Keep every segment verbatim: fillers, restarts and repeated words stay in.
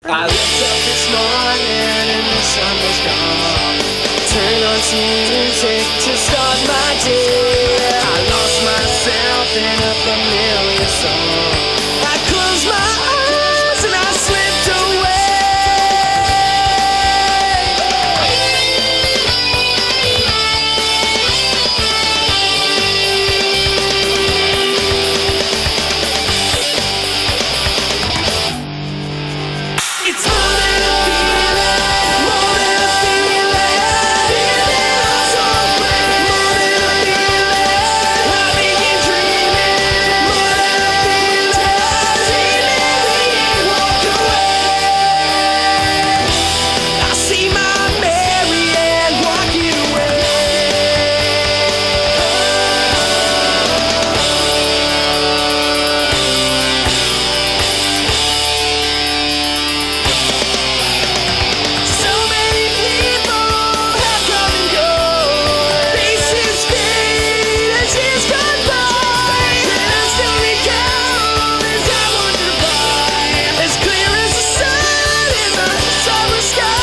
I looked up this morning and the sun was gone. Turned on some music to start my day. I lost myself in a familiar song. I closed my eyes and I slipped away. It's more than a feeling, more than a feeling, feeling I'm so brave. More than a feeling, I begin dreaming. More than a feeling, dreaming we ain't walk away. I see my Marianne walking away. So many people have come and gone. Faces fade as years gone by. And I still recall as I wander by, as clear as the sun in the summer sky.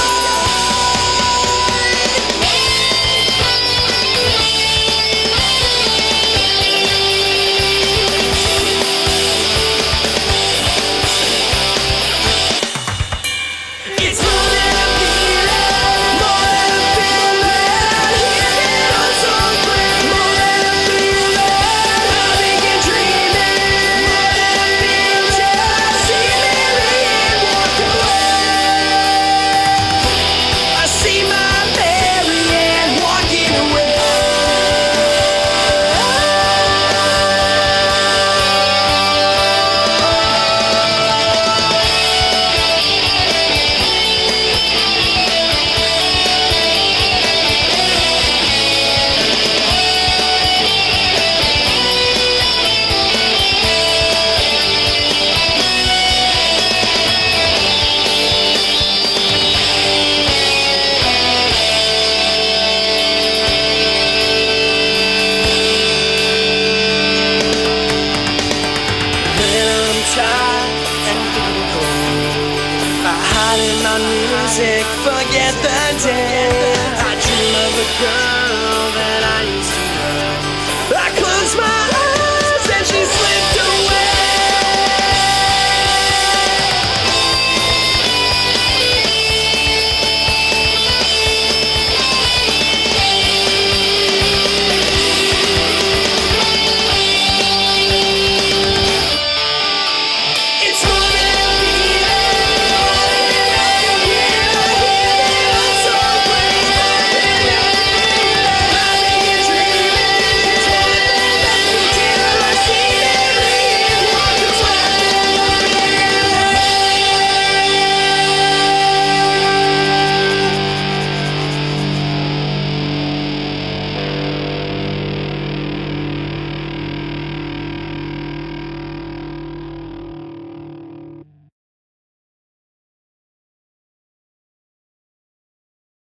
It's more than a feeling, more than a feeling, feeling I'm so brave. More than a feeling, I begin dreaming. More than a feeling, see Marianne walk away. I see my Marianne walking away. When I'm tired and feeling cold, I hide in my music, forget the day. I dream of a girl that I used to know. I